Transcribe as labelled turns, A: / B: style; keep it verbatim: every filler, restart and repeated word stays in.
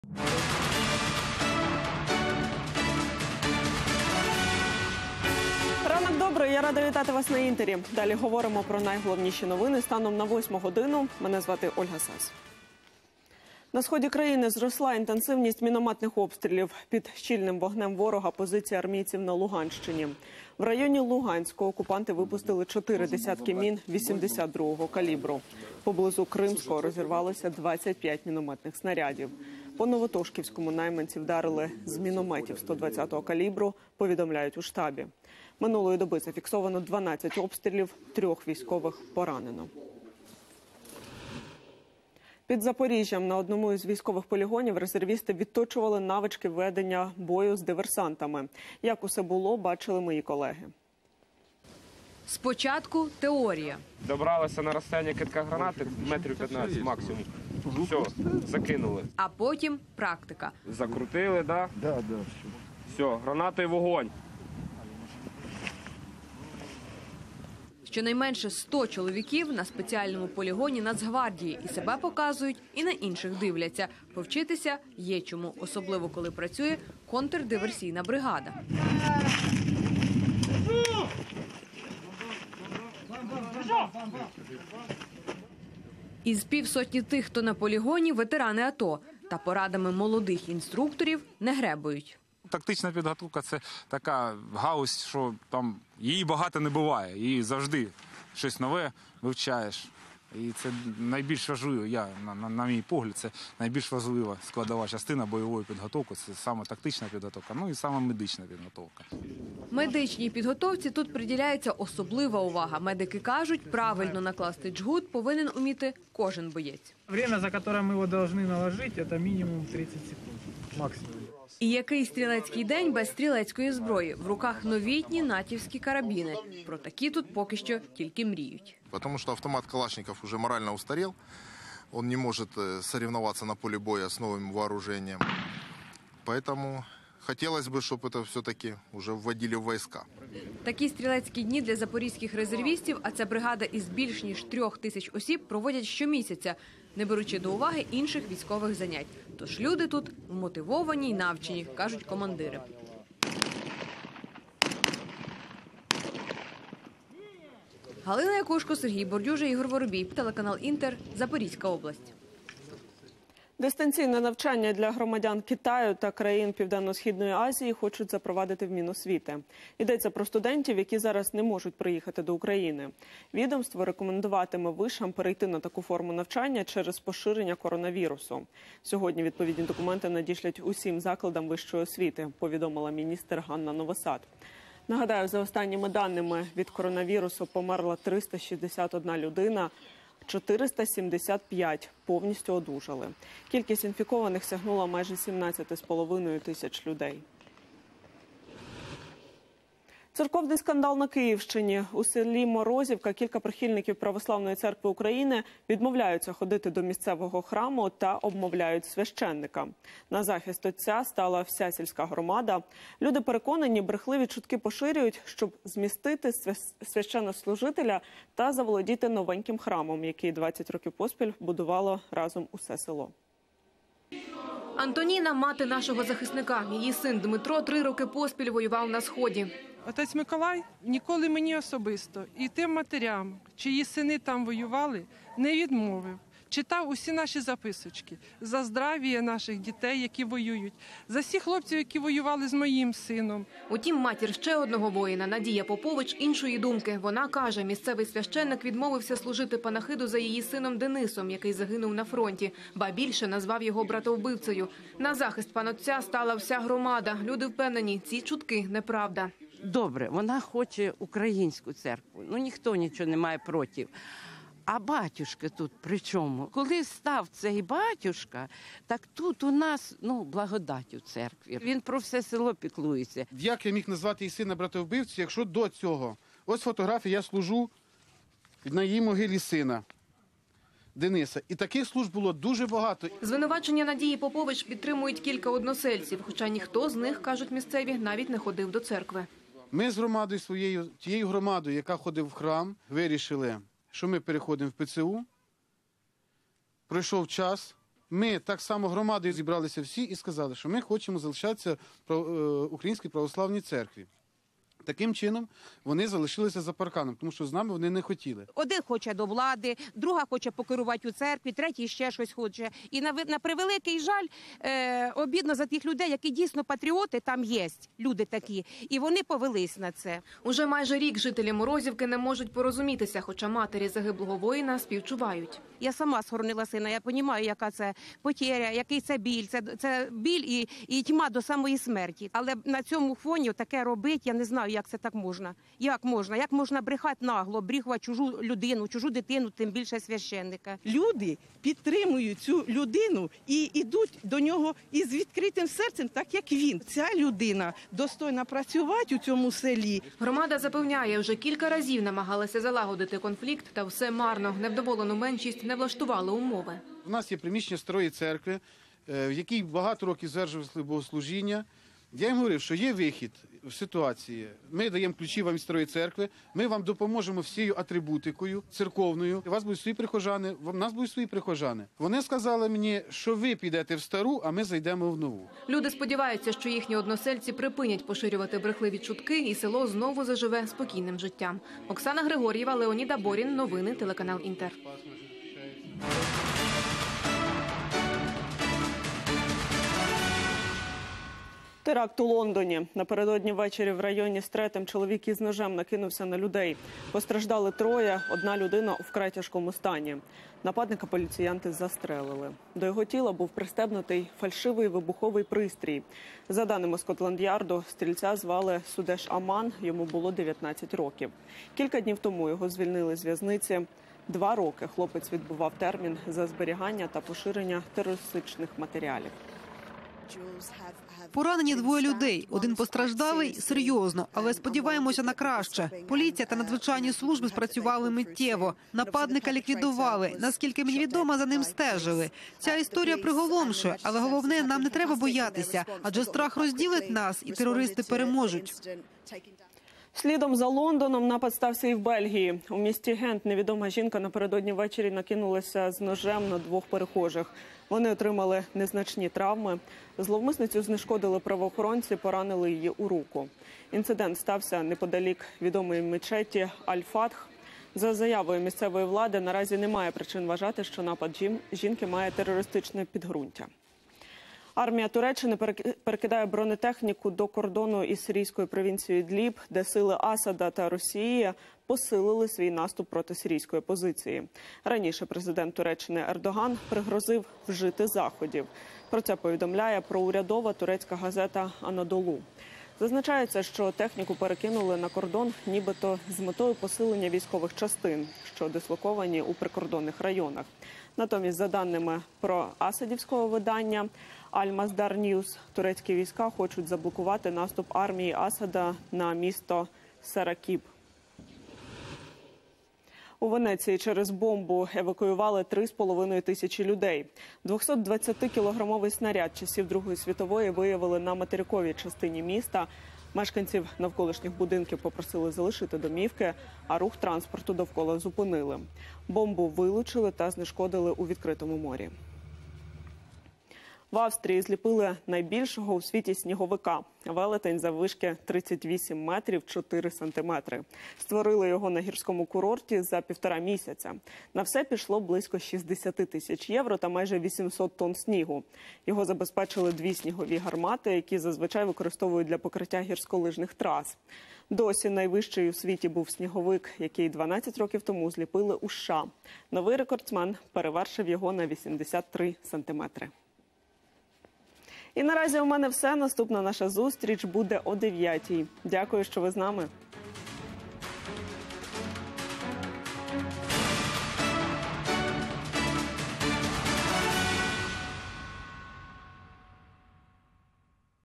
A: Ранок добрий, я рада вітати вас на Інтері. Далі говоримо про найголовніші новини станом на восьму годину. Мене звати Ольга Сас. На сході країни зросла інтенсивність мінометних обстрілів. Під щільним вогнем ворога позиції армійців на Луганщині. В районі Луганського окупанти випустили чотири десятки мін вісімдесят другого калібру. Поблизу Кримського розірвалося двадцять п'ять мінометних снарядів. По Новотошківському найманці вдарили з мінометів сто двадцятого калібру, повідомляють у штабі. Минулої доби зафіксовано дванадцять обстрілів, трьох військових поранено. Під Запоріжжям на одному із військових полігонів резервісти відточували навички ведення бою з диверсантами. Як усе було, бачили мої колеги.
B: Спочатку теорія.
C: Добралися на розстояння кидка гранати метрів п'ятнадцять максимум. Все, закинули.
B: А потім практика.
C: Закрутили, да? Да, да. Все, гранатою вогонь.
B: Щонайменше сто чоловіків на спеціальному полігоні Нацгвардії і себе показують, і на інших дивляться. Повчитися є чому, особливо коли працює контрдиверсійна бригада. Із півсотні тих, хто на полігоні, ветерани АТО. Та порадами молодих інструкторів не гребують.
D: Тактична підготовка – це така галузь, що там її багато не буває. Її завжди щось нове вивчаєш. І це найбільш важливо, я, на, на, на мій погляд, це найбільш важлива складова частина бойової підготовки. Це саме тактична підготовка, ну і саме медична підготовка.
B: Медичній підготовці тут приділяється особлива увага. Медики кажуть, правильно накласти джгут повинен уміти кожен боєць.
E: Время, за которое мы его должны наложить, это минимум тридцать секунд, максимум.
B: І який стрілецький день без стрілецької зброї? В руках новітні натівські карабіни. Про такі тут поки що тільки мріють.
F: Потому что автомат Калашников уже морально устарел. Он не может соревноваться на поле боя с новым вооружением. Поэтому хотелось бы, чтобы это все-таки уже вводили в войска.
B: Такі стрілецькі дні для запорізьких резервістів, а це бригада із більш ніж трьох тисяч осіб, проводять щомісяця, не беручи до уваги інших військових занять. Тож люди тут вмотивовані й навчені, кажуть командири. Галина Якушко, Сергій Бордюжа, Ігор Воробій, телеканал Інтер, Запорізька область.
A: Дистанційне навчання для громадян Китаю та країн Південно-Східної Азії хочуть запровадити в Міносвіти. Йдеться про студентів, які зараз не можуть приїхати до України. Відомство рекомендуватиме вишам перейти на таку форму навчання через поширення коронавірусу. Сьогодні відповідні документи надішлять усім закладам вищої освіти, повідомила міністр Ганна Новосад. Нагадаю, за останніми даними від коронавірусу померла триста шістдесят одна людина, чотириста сімдесят п'ять повністю одужали. Кількість інфікованих сягнула майже сімнадцять з половиною тисяч людей. Церковний скандал на Київщині. У селі Морозівка кілька прихильників Православної церкви України відмовляються ходити до місцевого храму та обмовляють священника. На захист отця стала вся сільська громада. Люди переконані, брехливі чутки поширюють, щоб змістити священнослужителя та заволодіти новеньким храмом, який двадцять років поспіль будувало разом усе село.
B: Антоніна – мати нашого захисника. Її син Дмитро три роки поспіль воював на Сході.
G: Отець Миколай ніколи мені особисто і тим матерям, чиї сини там воювали, не відмовив. Читав усі наші записочки за здрав'я наших дітей, які воюють, за всіх хлопців, які воювали з моїм сином.
B: Утім, матір ще одного воїна, Надія Попович, іншої думки. Вона каже, місцевий священник відмовився служити панахиду за її сином Денисом, який загинув на фронті. Ба більше назвав його братовбивцею. На захист панотця стала вся громада. Люди впевнені, ці чутки – неправда.
H: Добре, вона хоче українську церкву, ну ніхто нічого не має проти. А батюшка тут при чому? Коли став цей батюшка, так тут у нас, ну, благодать у церкві. Він про все село піклується.
I: Як я міг назвати її сина братовбивцю, якщо до цього? Ось фотографія, я служу на її могилі сина Дениса. І таких служб було дуже багато.
B: Звинувачення Надії Попович підтримують кілька односельців, хоча ніхто з них, кажуть місцеві, навіть не ходив до церкви.
I: Ми з громадою своєю, тією громадою, яка ходив в храм, вирішили, що ми переходимо в ПЦУ. Пройшов час, ми так само громадою зібралися всі і сказали, що ми хочемо залишатися в Українській православній церкві. Таким чином вони залишилися за парканом, тому що з нами вони не хотіли.
J: Один хоче до влади, друга хоче покерувати у церкві, третій ще щось хоче. І на, на превеликий жаль, е, обідно за тих людей, які дійсно патріоти, там є люди такі, і вони повелись на це.
B: Уже майже рік жителі Морозівки не можуть порозумітися, хоча матері загиблого воїна співчувають.
J: Я сама схоронила сина, я розумію, яка це потеря, який це біль. Це, це біль і, і тьма до самої смерті. Але на цьому фоні таке робити, я не знаю, як це так можна. Як можна? Як можна брехати нагло, брехати чужу людину, чужу дитину, тим більше священника.
K: Люди підтримують цю людину і йдуть до нього із відкритим серцем, так як він. Ця людина достойна працювати у цьому селі.
B: Громада запевняє, вже кілька разів намагалася залагодити конфлікт, та все марно. Невдоволену меншість не влаштували умови.
I: У нас є приміщення старої церкви, в якій багато років звершували богослужіння. Я їм говорив, що є вихід в ситуації. Ми даємо ключі вам від старої церкви, ми вам допоможемо всією атрибутикою церковною. У вас будуть свої прихожани, у нас будуть свої прихожани. Вони сказали мені, що ви підете в стару, а ми зайдемо в нову.
B: Люди сподіваються, що їхні односельці припинять поширювати брехливі чутки і село знову заживе спокійним життям. Оксана Григор'єва, Леонід Аборін. Новини телеканал Інтер.
A: Теракт у Лондоні. Напередодні ввечері в районі Стретем чоловік із ножем накинувся на людей. Постраждали троє, одна людина у вкрай тяжкому стані. Нападника поліціянти застрелили. До його тіла був пристебнутий фальшивий вибуховий пристрій. За даними Скотланд-Ярду, стрільця звали Судеш Аман, йому було дев'ятнадцять років. Кілька днів тому його звільнили з в'язниці. Два роки хлопець відбував термін за зберігання та поширення терористичних матеріалів.
L: Поранені двоє людей. Один постраждалий серйозно, але сподіваємося на краще. Поліція та надзвичайні служби спрацювали миттєво. Нападника ліквідували. Наскільки мені відомо, за ним стежили. Ця історія приголомшує, але головне, нам не треба боятися, адже страх розділить нас і терористи переможуть.
A: Слідом за Лондоном напад стався і в Бельгії. У місті Гент невідома жінка напередодні ввечері накинулася з ножем на двох перехожих. Вони отримали незначні травми. Зловмисницю знешкодили правоохоронці, поранили її у руку. Інцидент стався неподалік відомої мечеті Аль-Фатх. За заявою місцевої влади, наразі немає причин вважати, що напад жінки має терористичне підґрунтя. Армія Туреччини перекидає бронетехніку до кордону із сирійською провінцією Ідліб, де сили Асада та Росії посилили свій наступ проти сирійської позиції. Раніше президент Туреччини Ердоган пригрозив вжити заходів. Про це повідомляє проурядова турецька газета «Анадолу». Зазначається, що техніку перекинули на кордон нібито з метою посилення військових частин, що дислоковані у прикордонних районах. Натомість, за даними про асадівського видання «Аль-Маздар Ньюс», турецькі війська хочуть заблокувати наступ армії Асада на місто Саракіб. У Венеції через бомбу евакуювали три з половиною тисячі людей. двохсотдвадцятикілограмовий снаряд часів Другої світової виявили на материковій частині міста. Мешканців навколишніх будинків попросили залишити домівки, а рух транспорту довкола зупинили. Бомбу вилучили та знешкодили у відкритому морі. В Австрії зліпили найбільшого у світі сніговика. Велетень заввишки тридцять вісім метрів чотири сантиметри. Створили його на гірському курорті за півтора місяця. На все пішло близько шістдесят тисяч євро та майже вісімсот тонн снігу. Його забезпечили дві снігові гармати, які зазвичай використовують для покриття гірськолижних трас. Досі найвищий у світі був сніговик, який дванадцять років тому зліпили у США. Новий рекордсмен перевершив його на вісімдесят три сантиметри. І наразі у мене все. Наступна наша зустріч буде о дев'ятій. Дякую, що ви з нами.